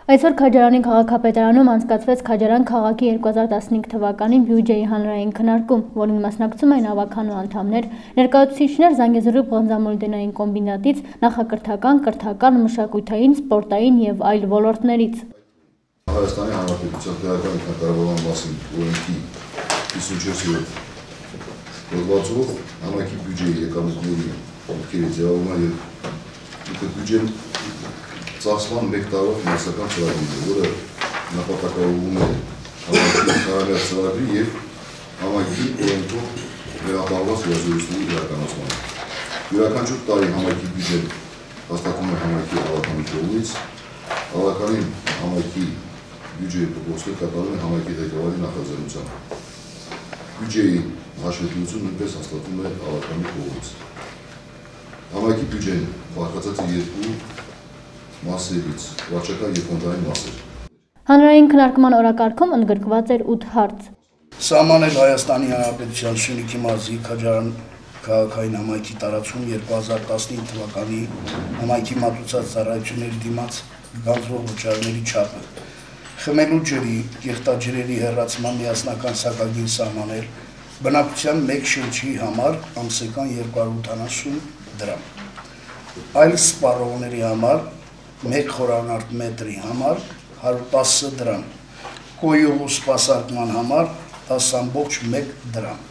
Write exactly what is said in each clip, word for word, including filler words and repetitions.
Այսօր Քաջարանի քաղաքապետարանում անցկացվեց Քաջարան քաղաքի երկու հազար տասնհինգ թվականին բյուջեի հանրային քննարկում, որին մասնակցում էին ավականու անդամներ, ներկայացուցիչներ Զանգեզուրի բանջարաբուլտենային կոմբինատից, նախակրթական, կրթական, մշակութային, սպորտային եւ այլ ոլորտներից։ Հայաստանի Հանրապետության Տեղական ինքնակառավարման մասին օրենքի հիսունչորսերորդ հոդվածով համայնքի բյուջեի եկամուտների ոտքերի ձևավորման եւ բյուջեն ծախսման մեկ տարվա ֆինանսական ծրագիրը, որը նպատակավորվում է համայնքի քարայր ծրագրի եւ համայնքի օրենքով վերապահված գործողությունների իրականացմանը։ Յուրաքանչյուր տարի համայնքի բյուջեն հաստատվում է համայնքի ավականի կողմից, ավականին համայնքի բյուջեի փոփոխություն կատարում է համայնքի ղեկավարի նախաձեռնությամբ։ Բյուջեի հաշվետվությունը նույնպես հաստատվում է ավականի կողմից։ Համայնքի բյուջեն բաղկացած է երկու մասերից, վարչական և ֆոնդային մասեր։ Հանրային քննարկման օրակարգում ընդգրկված էր ութ հարց։ Սահմանել Հայաստանի Հանրապետության Սյունիքի մարզի Քաջարան քաղաքային համայնքի տարածքում երկու հազար տասնհինգ թվականի համայնքի մատուցած ծառայությունների դիմաց գանձվող վճարների չափը։ Խմելու ջրի, կեղտաջրերի հեռացման միասնական սակագիր սահմանել, բնակության մեկ շրջի համար ամսական երկու հարյուր ութանասուն դրամ։ Այլ սպառողների համար մեկ խորանարդ մետրի համար հարյուր տասը դրամ, կոյուղու սպասարկման համար տասը ամբողջ մեկ դրամ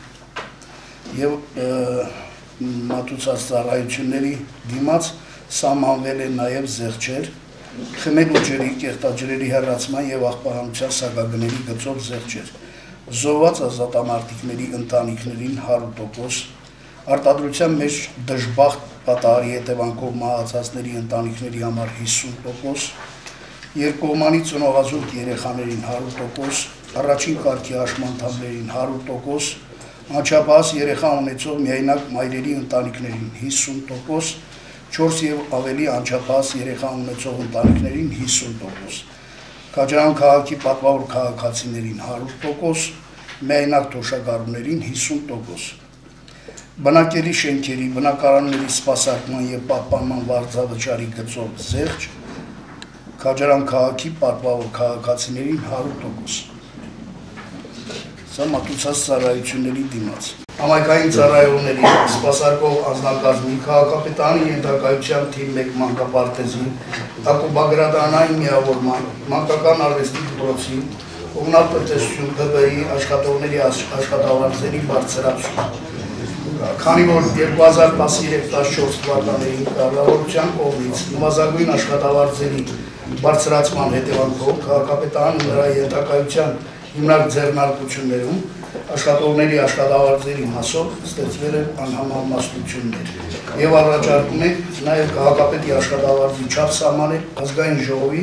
և մատուցած ծառայությունների դիմաց սահմանվել է նաև զեղչեր, խմելու ջրի, կեղտաջրերի հեռացման և աղբահանության սակագների գծով զեղչեր, զոհված ազատամարտիկների ընտանիքներին հարյուր տոկոս, արտադրության մեջ դժբախտ պատահարի հետևանքով մահացածների ընտանիքների համար հիսուն տոկոս, երկկողմանի ծնողազուրկ երեխաներին հարյուր տոկոս, առաջին կարգի հաշմանդամներին հարյուր տոկոս, անչափահաս երեխա ունեցող միայնակ մայրերի ընտանիքներին հիսուն տոկոս, չորս և ավելի անչափահաս երեխա ունեցող ընտանիքներին հիսուն տոկոս, Քաջարան քաղաքի պատվավոր քաղաքացիներին հարյուր տոկոս, միայնակ թոշակառուներին հիսուն տոկոս։ Բնակելի շենքերի, բնակարանների սպասարկման և պահպանման վարձավճարի գծով զեղչ, Քաջարան քաղաքի պատվավոր քաղաքացիներին հարյուր տոկոս։ Սա մատուցած ծառայությունների դիմաց։ Համայնքային ծառայողների սպասարկող անձնակազմի, քաղաքապետարանի ենթակայության թիվ մեկ մանկապարտեզի, ակումբագրադարանային միավորման, մանկական արվեստի դպրոցի, կոմունալ տնտեսություն, Փ Բ ի աշխատողների աշխատավարձերի բարձրացում։ Քանի որ երկու հազար տասնյոթ տասնչորս թվականներին կառավարության կողմից նվազագույն աշխատավարձերի բարձրացման հետևանքով քաղաքապետարանը նրա ենթակայության հիմնարկ ձեռնարկություններում աշխատողների աշխատավարձերի մասով ստեղծվել են անհամեմաստություններ եւ առաջարկում է նաեւ քաղաքապետի աշխատավարձի չափ սահմանել ազգային ժողովի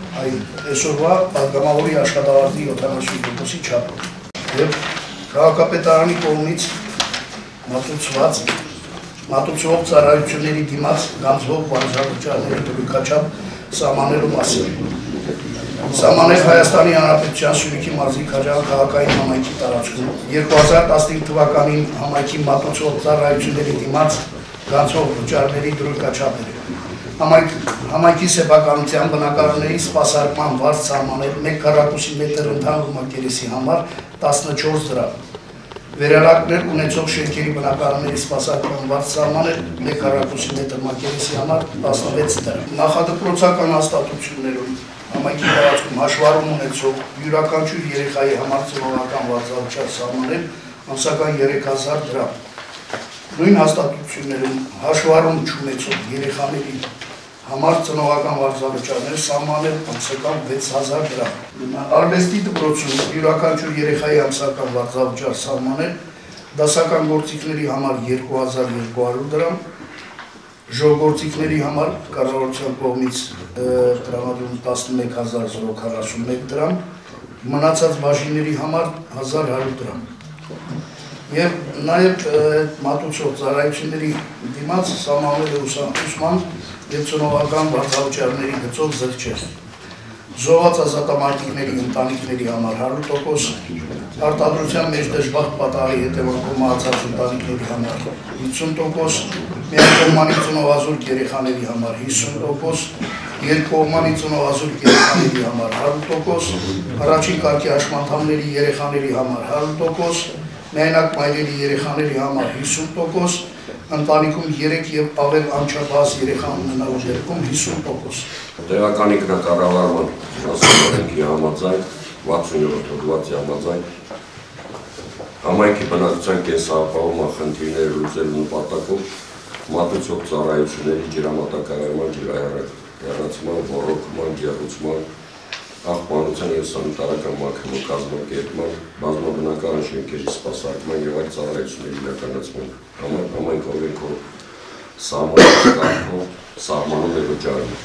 այսօրվա պատգամավորի աշխատավարձի յոթանասուն տոկոսի չափով եւ քաղաքապետարանի կողմից մատուցված մատուցող ծառայությունների դիմաց գանձվող բանջարաբուլտենների դրույքաչափ սահմանելու մասին։ Սահմանել Հայաստանի Հանրապետության Սյունիքի մարզի Քաջարան քաղաքային համայնքի տարածքում երկու հազար տասնհինգ թվականին համայնքի մատուցող ծառայությունների դիմաց գանձվող վճարների դրույքաչափերը։ Համայնքի սեփականության բնակարանների սպասարկման վարձ սահմանել մեկ քառակուսի մետր ընդհանուր մակերեսի համար տասնչորս դրամ։ Վերարակներ ունեցող շենքերի բնակարանների սպասարկման վարձ սահմանել մեկ քառակուսի մետր մակերեսի համար տասնվեց դրամ։ Նախադպրոցական հաստատություններում համայնքի տարածքում հաշվառում ունեցող յուրաքանչյուր երեխայի համար ծնողական վարձավճար սահմանել ամսական երեք հազար դրամ։ Նույն հաստատություններում հաշվառում չունեցող երեխաների համար ծնողական վարձավճարներ սահմանել ամսական վեց հազար դրամ։ Արվեստի դպրոցում յուրաքանչյուր երեխայի ամսական վարձավճար սահմանել դասական գործիքների համար երկու հազար երկու հարյուր դրամ, ժողգործիքների համար կառավարության կողմից տրամադրում տասնմեկ հազար քառասունմեկ դրամ, մնացած բաժինների համար հազար հարյուր դրամ։ Եվ նաև մատուցող ծառայությունների դիմաց սահմանվել է ուսման և ծնողական վարձավճարների գծով զեղչեր։ Զոհված ազատամարտիկների ընտանիքների համար հարյուր տոկոս, արտադրության մեջ դժբախտ պատահարի հետևանքով մահացած ընտանիքների համար հիսուն տոկոս, միակողմանի ծնողազուրկ երեխաների համար հիսուն տոկոս երկկողմանի ծնողազուրկ երեխաների համար հարյուր տոկոս, առաջին կարգի աշխատանքների երեխաների համար հարյուր տոկոս, միայնակ մայրերի երեխաների համար հիսուն տոկոս, ընտանիքում երեք եւ ավել անչափահաս երեխա ունենալու դեպքում հիսուն տոկոս։ Տեղականի կառավարման մասնավորենքի համաձայն վաթսունյոթ հոդվածի համաձայն համայնքի բնակչության կենսապահովման խնդիրները լուծելու նպատակով մատուցող ծառայությունների ջրամատակարարման, ջրահեռացման, ոռոգման, ջեռուցման, աղբանության և սանիտարական մաքրման կազմակերպման, բազմաբնակարան շենքերի սպասարկման և այլ ծառայությունների իրականացման համար համայնք օրենքով սահմանով սահմանում է վճարում։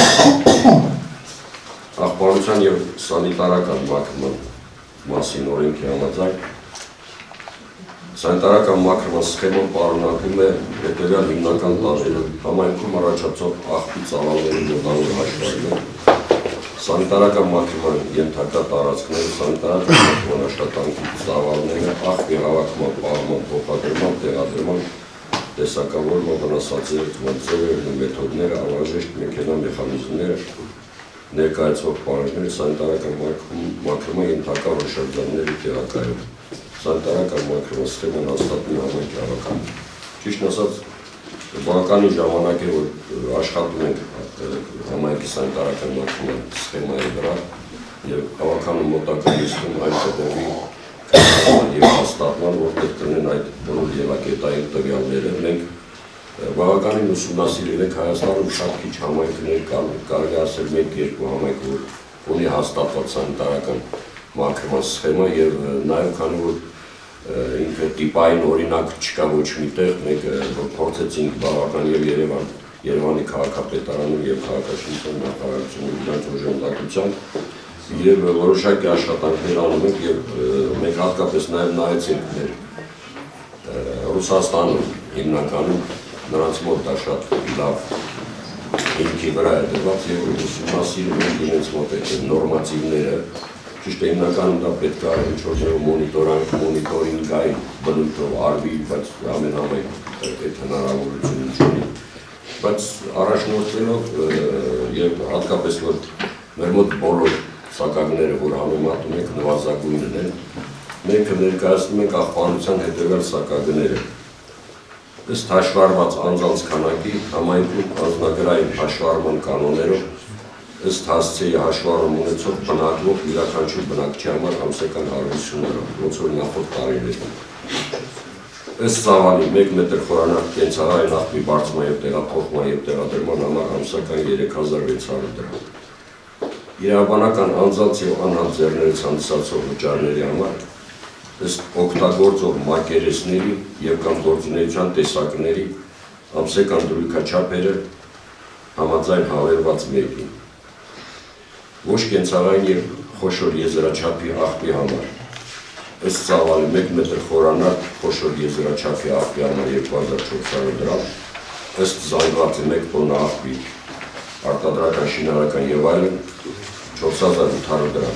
Աղբանության և սանիտարական մաքրման մասին օրենքի համաձայն սանիտարական մաքրման սխեման պարունակում է հետևյալ հիմնական տարրերը՝ համայնքում առաջացող աղբի ծավալների մոտավոր հաշվարկը, սանիտարական մաքրման ենթակա տարածքները, սանիտարական մաքրման աշխատանքի ծավալները, աղբի հավաքման, պահման, փոխադրման, տեղադրման, տեսակավորման, վնասացման ձևերն ու մեթոդները, անհրաժեշտ մեքենա մեխանիզմները, ներկայացվող պահանջները, սանիտարական մաքրման ենթակա հուշարձանների տեղակայում, սանիտարական մաքրման սխեման հաստատում համայնքի հավաքանում։ Ճիշտն ասած, բավականին ժամանակ է, որ աշխատում ենք համայնքի սանիտարական մաքրման սխեմայի վրա և հավաքանում մոտակա նիստում այն կողմի և հաստատման, որտեղ կլինեն այդ բոլոր ելակետային տվյալները։ Մենք բավականին ուսումնասիրել ենք Հայաստանում շատ քիչ համայնքներ կան, կարելի ասել մեկ-երկու համայնք, որ ունի հաստատված սանիտարական մաքրման սխեմա և նաև քանի որ ինքը տիպային օրինակ չկա ոչ մի տեղ, մենք փորձեցինք բավական և Երևան, Երևանի քաղաքապետարանում և քաղաքաշինության նախարարությունում իրանց օժանդակությամբ և որոշակի աշխատանքներ անում ենք և մենք հատկապես նաև նայեցինք մեր Ռուսաստանում հիմնականում նրանց մոտ դա շատ լավ հիմքի վրա է դրված և ուսումնասիրում ենք իրենց մոտ այդ նորմատիվները, ճիշտ է հիմնականում դա պետք է ինչ-որ մոնիտորինգային բնույթով արվի, բայց ամենամեկ այդ հնարավորությունը չունի, բայց առաջնորդվելով և հատկապես որ մեր մոտ բոլոր սակագները, որ համեմատում ենք նվազագույնն են, մենք ներկայացնում ենք աղբանության հետևյալ սակագները։ Ըստ հաշվառված անձանց քանակի համայնքում անձնագրային հաշվառման կանոններով ըստ հասցեի հաշվառում ունեցող բնակվող յուրաքանչյուր բնակչի համար ամսական հարյուր հիսուն եվրո, ոնց որ նախորդ տարիներում։ Ըստ ծավալի մեկ մետր խորանարդ կենցաղային աղբի բարձրման և տեղափոխման և տեղադրման համար ամսական երեք հազար վեց հարյուր դրամ։ Իրավաբանական անձանց և անհատ ձեռներից հանդիսացող վճարների համար ըստ օգտագործող մակերեսների և կամ գործունեության տեսակների ամսական դրույքաչափերը համաձայն հավելված մեկին։ Ոչ կենցաղային և խոշոր եզրաչափի աղբի համար ըստ ծավալի մեկ մետր խորանարդ խոշոր եզրաչափի աղբի համար երկու հազար չորս հարյուր դրամ, ըստ զանգվածի մեկ տոննա աղբի արտադրական շինարական և այլն չորս հազար ութ հարյուր դրամ։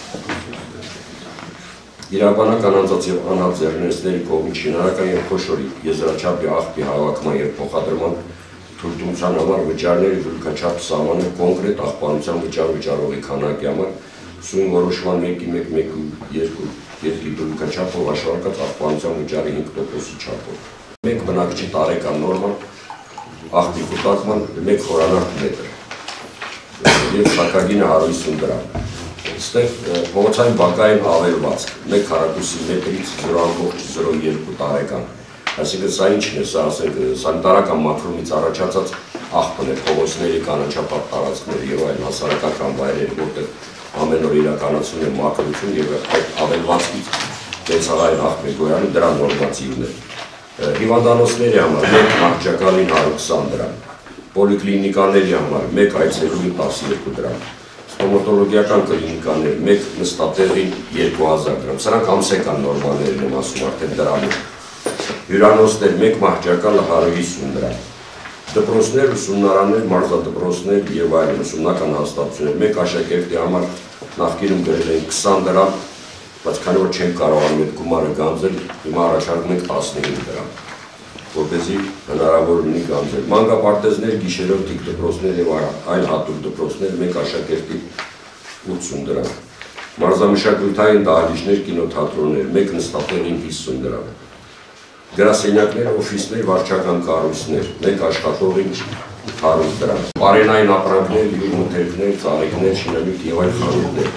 Իրավաբանական անձանց և անհատ ձեռներեցների կողմից շինարական և խոշոր եզրաչափի աղբի հավաքման և փոխադրման թույլտվության համար վճարների դրույքաչափ սահմանել կոնկրետ աղբանության վճար վճարողի քանակի համար սույն որոշման մեկի մեկ մեկի երկու երկի դրույքաչափով հաշվարկած աղբանության վճարի հինգ տոկոսի չափով։ Մեկ բնակչի տարեկան նորման աղբի կուտակման մեկ խորանարդ մետր և սակագինը հարյուր հիսուն դրամ։ Ստեղ փողոցային բակային ավերվածք մեկ քառակուսի մետրից զրո ամբողջ զրո երկու տարեկան։ Այսինքն սա ինչն է, սա ասենք սանիտարական մաքրումից առաջացած աղբն է, փողոցների կանաչապատ տարածքների և այլ հասարակական վայրերի, որտեղ ամեն օր իրականացվում է մաքրություն և այդ ավերվածքից կենցաղային աղբ է գոյանում, դրա նորմատիվն է։ Հիվանդանոցների համար մեկ մահճակալին հարյուր քսան դրամ, պոլիկլինիկաների համար մեկ այցելուին տասներկու դրամ, ստոմատոլոգիական կլինիկաներ մեկ նստատեղին երկու հազար դրամ, սրանք ամսական նորմաներն եմ ասում արդեն դրանում։ Հյուրանոցներ մեկ մահճակալը հարյուր հիսուն դրամ, դպրոցներ, ուսումնարաններ, մարզադպրոցներ և այլն ուսումնական հաստատություններ մեկ աշակերտի համար նախկինում գրել էին քսան դրամ, բայց քանի որ չենք կարողանում այդ գումարը գանձել, հիմա առաջարկում ենք տասնհինգ դրամ։ որպեսզի հնարավոր լինի գանձել։ Մանկապարտեզներ, գիշերով տիկ դպրոցներ եւ այլ հատուկ դպրոցներ մեկ աշակերտի ութսուն դրամ։ Մարզամշակութային դահլիճներ, կինոթատրոններ մեկ նստատեղին հիսուն դրամ։ Գրասենյակներ, օֆիսներ, վարչական կառույցներ մեկ աշխատողին հարյուր դրամ։ Բարենային ապրանքներ, յուրմթերքներ, ծաղիկներ, շինանյութ եւ այլ խանութներ։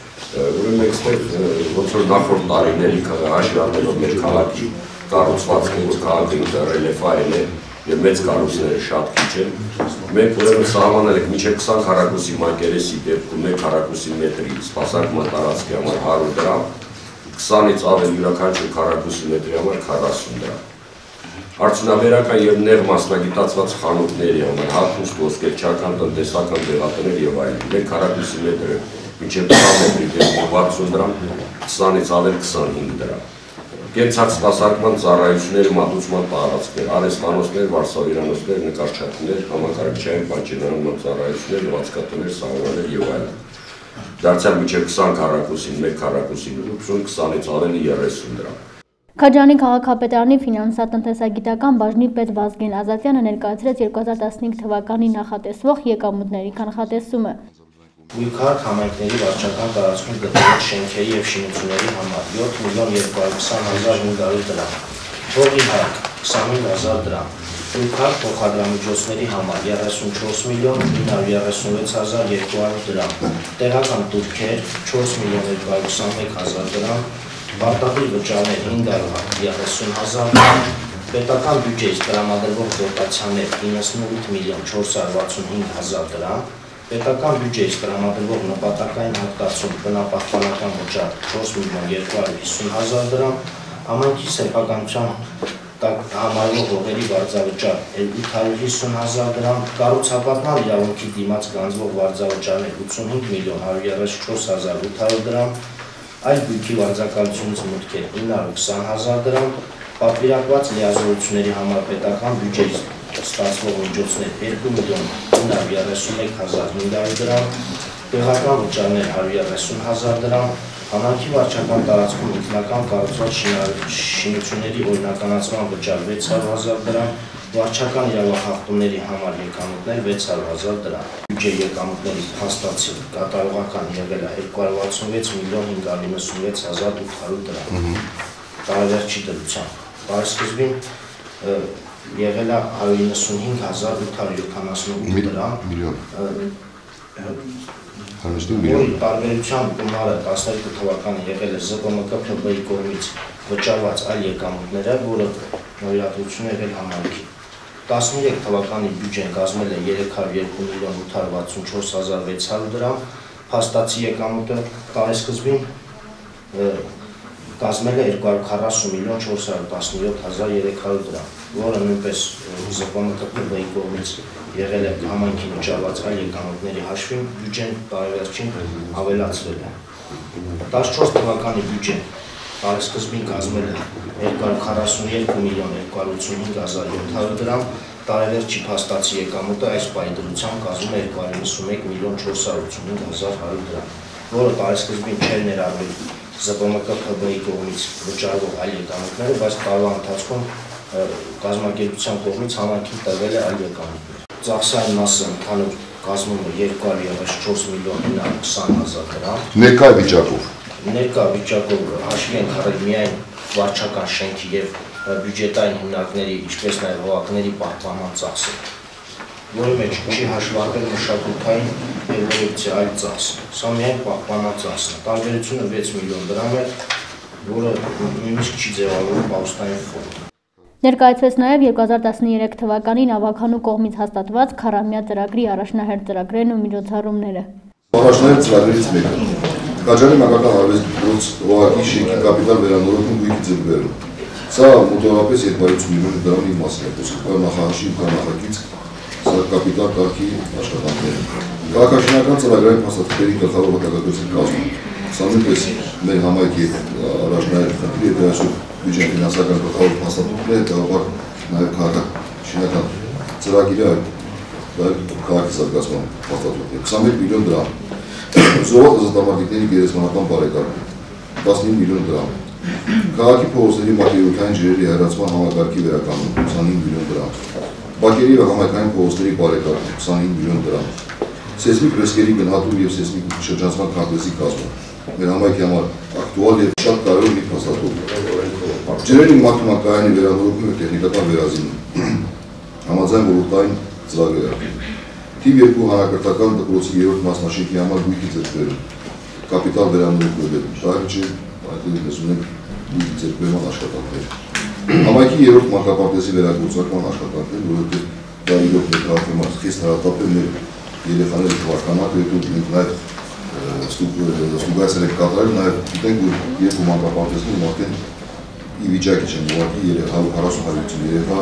Ուրեմն այստեղ ոնց որ նախորդ տարիների հաշվի առնելով մեր քաղաքի կառուցվածքը, որ քաղաքը ռելիեֆային է եւ մեծ կառույցները շատ քիչ են, մենք ուրեմն սահմանել ենք մինչեւ քսան քառակուսի մակերեսի դեպքում մեկ քառակուսի մետրի սպասարկման տարածքի համար հարյուր դրամ, քսանից ավել յուրաքանչյուր քառակուսի մետրի համար քառասուն դրամ։ Արդյունաբերական եւ նեղ մասնագիտացված խանութների համար հատուկ ոսկերչական, տնտեսական դեղատներ եւ այլն մեկ քառակուսի մետրը մինչեւ քսան մետրի դեպքում վաթսուն դրամ, քսանից ավել քսանհինգ դրամ։ Կենցաղ սպասարկման ծառայությունների մատուցման տարածքներ, արհեստանոցներ, վարսավիրանոցներ, նկարչատներ, համակարգչային պատճենարման ծառայություններ, լվացքատներ, սաղարներ եւ այլն։ Դարձյալ մինչեւ քսան քառակուսին, մեկ քառակուսին ութսուն, քսանից ավելի երեսուն դրամ։ Քաջարանի քաղաքապետարանի ֆինանսատնտեսագիտական բաժնի պետ Վազգեն Ազատյանը ներկայացրեց երկու հազար տասնհինգ թվականի նախատեսվող եկամուտների կանխատեսումը։ Գույքարդ համայնքների վարչական տարածքում գտնվող շենքերի եւ շինությունների համար յոթ միլիոն երկու հարյուր քսան հազար հինգ հարյուր դրամ, հողի հարկ քսանհինգ հազար դրամ, գույքարդ փոխադրամիջոցների համար երեսունչորս միլիոն ինը հարյուր երեսունվեց հազար երկու հարյուր դրամ, տեղական տուրքեր չորս միլիոն երկու հարյուր քսանմեկ հազար դրամ, Բարտատի վճարներ հինգ հարյուր երեսուն հազար դրամ, պետական բյուջեից տրամադրվող դոտացիաներ իննսունութ միլիոն չորս հարյուր վաթսունհինգ հազար դրամ, պետական բյուջեից տրամադրվող նպատակային հատկացում բնապահպանական վճար չորս միլիոն երկու հարյուր հիսուն հազար դրամ, համայնքի սեփականության տակ համարվող հողերի վարձավճար ութ հարյուր հիսուն հազար դրամ, կառուցապատման իրավունքի դիմաց գանձվող վարձավճարներ ութսունհինգ միլիոն հարյուր երեսունչորս հազար ութ հարյուր դրամ, այլ բյուջի վարձակալությունից մուտքեր ինը հարյուր քսան հազար դրամ, պատվիրակված լիազորությունների համար պետական բյուջեից ստացվող միջոցներ երկու միլիոն ինը հարյուր երեսունմեկ հազար հինգ հարյուր դրամ, տեղական վճարներ հարյուր երեսուն հազար դրամ, Համայնքի վարչական տարածքում ինքնական կառուցված շինությունների օրինականացման վճար վեց հարյուր հազար դրամ, վարչական իրավախախտումների համար եկամուտներ վեց հարյուր հազար դրամ։ Բյուջե եկամուտների փաստացի կատարողական եղել է երկու հարյուր վաթսունվեց միլիոն հինգ հարյուր իննսունվեց հազար ութ հարյուր դրամ։ Տարեվերջի դրությամբ։ Տարեսկզբին եղել է հարյուր իննսունհինգ հազար ութ հարյուր յոթանասունութ դրամ։ Որի տարբերությամբ գումարը տասներկու թվականը եղել է Զ Բ M K Փ B-ի կողմից վճարված այլ եկամուտները, որը նվիրատվություն է եղել համայնքի։ տասներեք թվականի բյուջեն կազմել է երեք հարյուր երկու միլիոն ութ հարյուր վաթսունչորս հազար վեց հարյուր դրամ, փաստացի եկամուտը տարեսկզբին կազմել է երկու հարյուր քառասուն միլիոն չորս հարյուր տասնյոթ հազար երեք հարյուր դրամ, որը նույնպես Զ Բ M K Փ B-ի կողմից եղել է համայնքի վճարված այլ եկամուտների հաշվին բյուջեն տարեվերջին ավելացվել է։ տասնչորս թվականի բյուջեն տարեսկզբին կազմել է երկու հարյուր քառասունյոթ միլիոն երկու հարյուր ութսունհինգ հազար յոթ հարյուր դրամ, տարեվերջի փաստացի եկամուտը այս պահի դրությամբ կազմում է երկու հարյուր նվսունմեկ միլիոն չորս հարյուր ութսունհինգ հազար հարյուր դրամ, որը տարեսկզբին չէր ներառվել Զ Բ M K Փ B-ի կողմից վճարվող այլ եկամուտները, բայց տարվա ընթացքում կազմակերպության կողմից համայնքին տրվել է այլ եկամուտներ։ Ծախսային մասը ընդհանուր կազմում է երկու հարյուր երեսունչորս միլիոն ինը հարյուր քսան հազար դրամ։ Ներկա վիճակով։ Ներկա վիճակով հաշվի ենք առել միայն վարչական շենքի եւ բյուջետային հիմնարկների, ինչպես նաեւ հողակների պահպանման ծախսը, որի մեջ չի հաշվարկվել մշակութային եւ որոշ այլ ծախս։ Սա միայն պահպանման ծախսն է։ Տարբերությունը վեց միլիոն դրամ է, որը նույնիսկ չի ձևավորվում պահուստային ֆոնդ։ Ներկայացվեց նաև երկու հազար տասներեք թվականին ավականու կողմից հաստատված քառամյա ծրագրի առաջնահերթ ծրագրերն ու միջոցառումները։ Առաջնահերթ ծրագրերից մեկը Քաջարանի մանկական արվեստի դպրոց օղակի շենքի կապիտալ վերանորոգում գույքի ձեռքբերում։ Սա մոտավորապես երկու հարյուր ութսուն միլիոն դրամի մասն է, խոսքը նախահաշիվ կամ նախագիծ սա կապիտալ կարգի աշխատանքները։ Քաղաքաշինական ծրագրային փաստաթղթերի գլխավոր վտակագրության կազմում։ Սա նույնպես մեր համայնքի առաջնահերթ խնդիր է, դե այսօր բյուջեն ֆինանսական գլխավոր փաստաթուղթն է, հետևաբար նաև քաղաքաշինական ծրագիրը այդ քաղաքի զարգացման փաստաթուղթն է։ քսանմեկ միլիոն դրամ։ Զոհված ազատամարտիկների գերեզմանական բարեկարգում տասնհինգ միլիոն դրամ, Քաղաքի փողոցների մակերևութային ջրերի հեռացման համակարգի վերականգնում քսանհինգ միլիոն դրամ, բակերի և համայնքային փողոցների բարեկարգում քսանհինգ միլիոն դրամ, սեյսմիկ ռիսկերի գնահատում և սեյսմիկ շրջանցման քարտեզի կազմում, մեր համայնքի համար ակտուալ և շատ կարևոր մի փաստաթուղթ, ջրերի մաքրումնակայանի վերանորոգում և տեխնիկական վերազինում, համաձայն ոլորտային ծրագրերը, թիվ երկու հանրակրթական դպրոցի երրորդ մասնաշենքի համար գույքի ձեռքբերում, կապիտալ վերանորոգում, շահիջի գույքի ձեռքբերման աշխատանքներ, համայնքի երրորդ մանկապարտեզի վերագործարկման աշխատանքներ, որովհետև դա իրոք մեր քաղաքի համար խիստ հարատապ է մեր երեխաների թվարկանակը, հետո մենք նաև ստուգացել ենք կատարել, նաև գիտենք, որ երկու մանկապարտեզներում արդեն ի վիճակի չեն, ուղղակի հարյուր հարյուր երեխա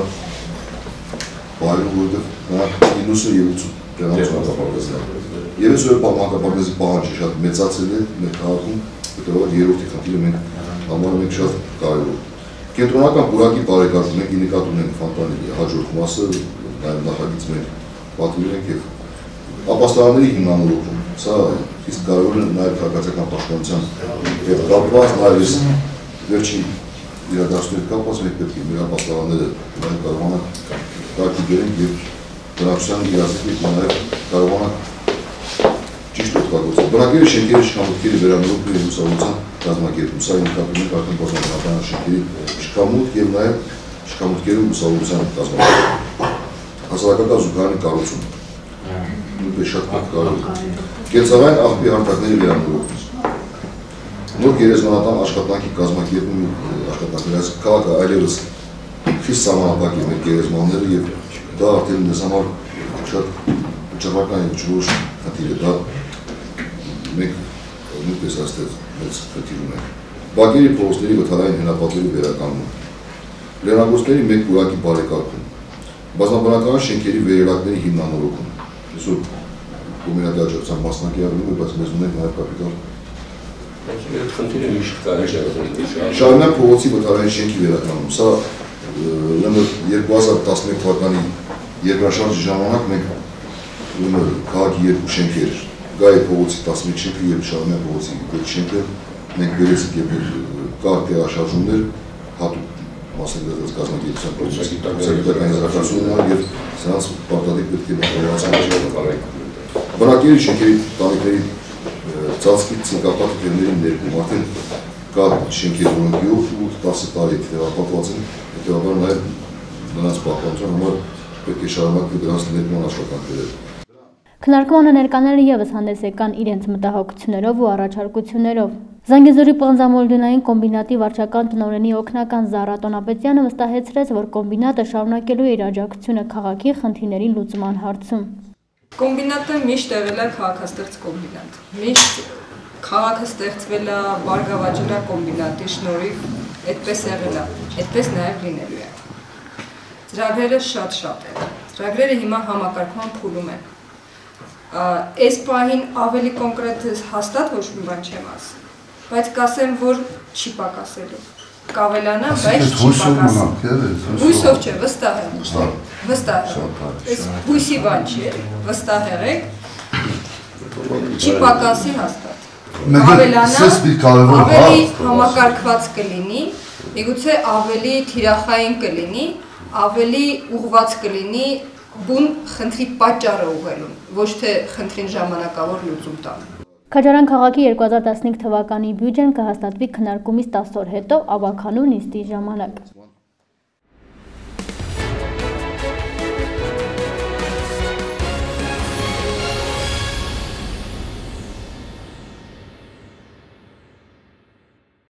պահելու, որովհետև նրանք իննուսը և ութսուն տեղանոց մանկապարտեզներ։ Եվ այս որ մանկապարտեզի պահանջը շատ մեծացել է մեր քաղաքում, հետևաբար երրորդի խնդիրը մենք համարում ենք շատ կարևոր։ Կենտրոնական պուրակի բարեկարգում մենք ի նկատի ունենք ֆոնտանների հաջորդ մասը, նաև նախագիծ մենք պատվիրել ենք և ապաստարանների հիմնանորոգում, սա իսկ կարևոր է նաև քաղաքացիական պաշտպանության հետ կապված, նաև այս վերջին իրադարձությունների կապված մենք պետք է մեր ապաստարանները նաև կարողանանք կարգի բերենք և բնակչության իրազեկվենք նաև կարողանանք ճիշտ օգտագործել։ Բնակելի շենքերի շքամուտքերի վերանորոգում և լուսավորության կազմակերպում, սա նկատում ենք արդեն բազմաբնակարան շենքերի շքամուտք և նաև շքամուտքերի լուսավորության կազմակերպում։ Հասարակական զուգարանի կառուցում, նույնպես շատ կարևոր է։ Կենցաղային աղբի հարթակների վերանորոգում, նոր գերեզմանատան աշխատանքի կազմակերպում աշխատանքներ, այս քաղաքը այլևս խիստ սահմանափակ է մեր գերեզմանները և դա արդեն մեզ համար շատ վճռական և չորոշ խնդիր է, դա մենք նույնպես այստեղ մեծ խնդիր ունենք։ Բակերի փողոցների վթարային հենապատերի վերականգնում, լեռնագործների մեկ պուրակի բարեկարգում, բազմաբնակարան շենքերի վերելակների հիմնանորոգում, այսօր կոմբինատի աջակցության մասնակի առնում է, բայց մեզ ունենք նաև կապիտալ։ Շարմյան փողոցի վթարային շենքի վերականգնում, սա երկու հազար տասնմեկ թվականի երկրաշարժի ժամանակ մենք քաղաքի երկու շենքեր, Գայի փողոցի տասնմեկ շենքը և Շարմյան փողոցի ութ շենքը մենք բերեցինք և կար տեղաշարժումներ հատուկ մասնագծած կազմակերպության փորձագիտական եզրակացություններ և սրանց պարտադիր պետք է մեկնաբանության բնակելի շենքերի տանիքների ծածկի ցիկապատ թեմների ներկում արդեն կա շենքեր, որոնք յոթ տասը տարի թվապատված են, հետևաբար նաև նրանց պահպանության համար պետք է շարունակվի դրանց ներկման աշխատանքները։ Քննարկմանը ներկաները ևս հանդես եկան իրենց մտահոգություններով ու առաջարկություններով։ Զանգեզուրի պղնձամոլդունային կոմբինատի վարչական տնօրենի օգնական Զարա Տոնապետյանը վստահեցրեց, որ կոմբինատը շարունակելու է իր աջակցությունը քաղաքի խնդիրների լուծման հարցում։ Կոմբինատը միշտ եղել է քաղաքաստեղծ կոմբինատ, միշտ քաղաքը ստեղծվել է Բարգավաճրա կոմբինատի շնորհիվ, այդպես եղել է, այդպես նաև լինելու է։ Ծրագրերը շատ-շատ են, ծրագրերը հիմա համակարգման փուլում են։ Այս պահին ավելի կոնկրետ հաստատ ոչ մի բան չեմ ասի, բայց կասեմ, որ չի պակասելու, կավելանա, բայց չի պակասելու, հույսով չէ, վստահ եմ, վստահ եմ, այս հույսի բան չի, վստահ եղեք, չի պակասի հաստատ, կավելանա, ավելի համակարգված կլինի, միգուցե ավելի թիրախային կլինի, ավելի ուղղված կլինի բուն խնդրի պատճառը ուղղելուն, ոչ թե խնդրին ժամանակավոր լուծում տան։ Քաջարան քաղաքի երկու հազար տասնհինգ թվականի բյուջեն կհաստատվի քննարկումից տասը օր հետո ավականու նիստի ժամանակ։